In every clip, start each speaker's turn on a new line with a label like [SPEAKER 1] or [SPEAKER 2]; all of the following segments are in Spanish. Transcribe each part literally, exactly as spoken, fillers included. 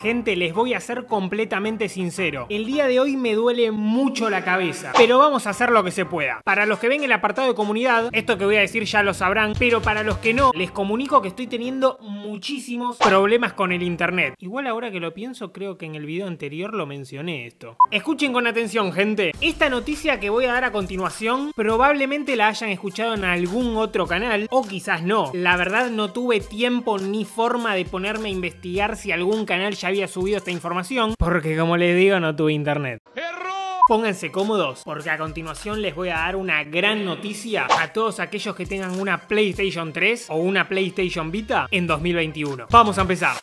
[SPEAKER 1] Gente, les voy a ser completamente sincero. El día de hoy me duele mucho la cabeza, pero vamos a hacer lo que se pueda. Para los que ven el apartado de comunidad, esto que voy a decir ya lo sabrán, pero para los que no, les comunico que estoy teniendo muchísimos problemas con el internet. Igual ahora que lo pienso, creo que en el video anterior lo mencioné esto. Escuchen con atención, gente. Esta noticia que voy a dar a continuación, probablemente la hayan escuchado en algún otro canal, o quizás no. La verdad no tuve tiempo ni forma de ponerme a investigar si algún canal ya había subido esta información, porque como les digo, no tuve internet. Pónganse cómodos, porque a continuación les voy a dar una gran noticia a todos aquellos que tengan una PlayStation tres o una PlayStation Vita en dos mil veintiuno. Vamos a empezar.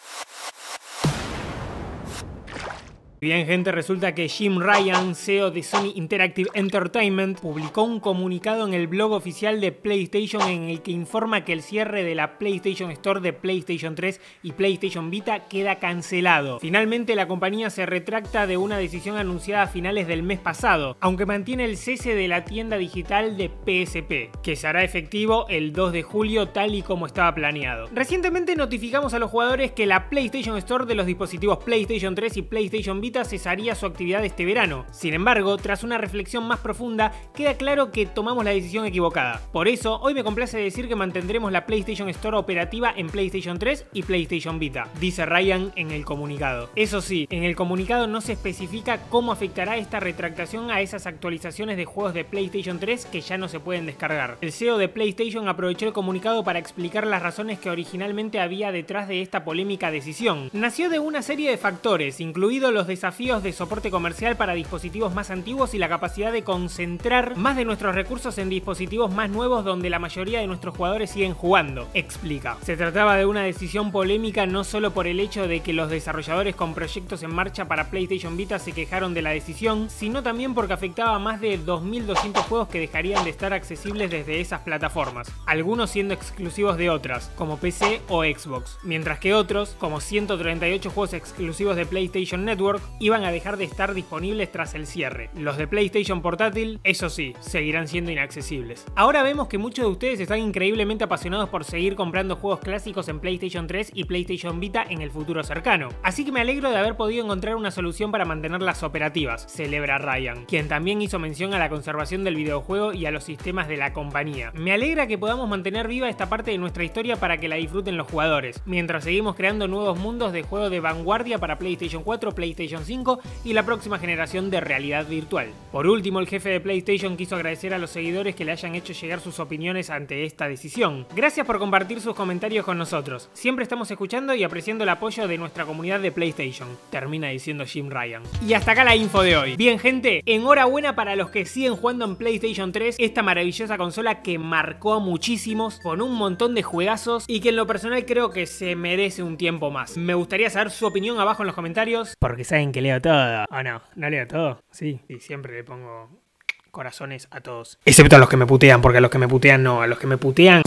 [SPEAKER 1] Bien, gente, resulta que Jim Ryan, C E O de Sony Interactive Entertainment, publicó un comunicado en el blog oficial de PlayStation en el que informa que el cierre de la PlayStation Store de PlayStation tres y PlayStation Vita queda cancelado. Finalmente, la compañía se retracta de una decisión anunciada a finales del mes pasado, aunque mantiene el cese de la tienda digital de P S P, que se hará efectivo el dos de julio tal y como estaba planeado. Recientemente notificamos a los jugadores que la PlayStation Store de los dispositivos PlayStation tres y PlayStation Vita cesaría su actividad este verano. Sin embargo, tras una reflexión más profunda, queda claro que tomamos la decisión equivocada. Por eso, hoy me complace decir que mantendremos la PlayStation Store operativa en PlayStation tres y PlayStation Vita, dice Ryan en el comunicado. Eso sí, en el comunicado no se especifica cómo afectará esta retractación a esas actualizaciones de juegos de PlayStation tres que ya no se pueden descargar. El C E O de PlayStation aprovechó el comunicado para explicar las razones que originalmente había detrás de esta polémica decisión. Nació de una serie de factores, incluidos los desafíos de soporte comercial para dispositivos más antiguos y la capacidad de concentrar más de nuestros recursos en dispositivos más nuevos donde la mayoría de nuestros jugadores siguen jugando, explica. Se trataba de una decisión polémica no solo por el hecho de que los desarrolladores con proyectos en marcha para PlayStation Vita se quejaron de la decisión, sino también porque afectaba a más de dos mil doscientos juegos que dejarían de estar accesibles desde esas plataformas, algunos siendo exclusivos de otras, como P C o Xbox, mientras que otros, como ciento treinta y ocho juegos exclusivos de PlayStation Network, iban a dejar de estar disponibles tras el cierre. Los de PlayStation Portátil, eso sí, seguirán siendo inaccesibles. Ahora vemos que muchos de ustedes están increíblemente apasionados por seguir comprando juegos clásicos en PlayStation tres y PlayStation Vita en el futuro cercano. Así que me alegro de haber podido encontrar una solución para mantenerlas operativas, celebra Ryan, quien también hizo mención a la conservación del videojuego y a los sistemas de la compañía. Me alegra que podamos mantener viva esta parte de nuestra historia para que la disfruten los jugadores, mientras seguimos creando nuevos mundos de juego de vanguardia para PlayStation cuatro, PlayStation cinco y la próxima generación de realidad virtual. Por último, el jefe de PlayStation quiso agradecer a los seguidores que le hayan hecho llegar sus opiniones ante esta decisión. Gracias por compartir sus comentarios con nosotros. Siempre estamos escuchando y apreciando el apoyo de nuestra comunidad de PlayStation, termina diciendo Jim Ryan. Y hasta acá la info de hoy. Bien, gente, enhorabuena para los que siguen jugando en PlayStation tres, esta maravillosa consola que marcó a muchísimos con un montón de juegazos y que en lo personal creo que se merece un tiempo más. Me gustaría saber su opinión abajo en los comentarios, porque saben que leo todo. ¿O no? ¿No leo todo? Sí, y siempre le pongo corazones a todos. Excepto a los que me putean, porque a los que me putean no, a los que me putean...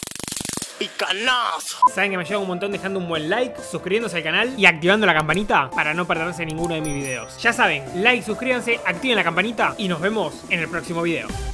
[SPEAKER 1] ¡Picanazo! Saben que me ayudan un montón dejando un buen like, suscribiéndose al canal y activando la campanita para no perderse ninguno de mis videos. Ya saben, like, suscríbanse, activen la campanita y nos vemos en el próximo video.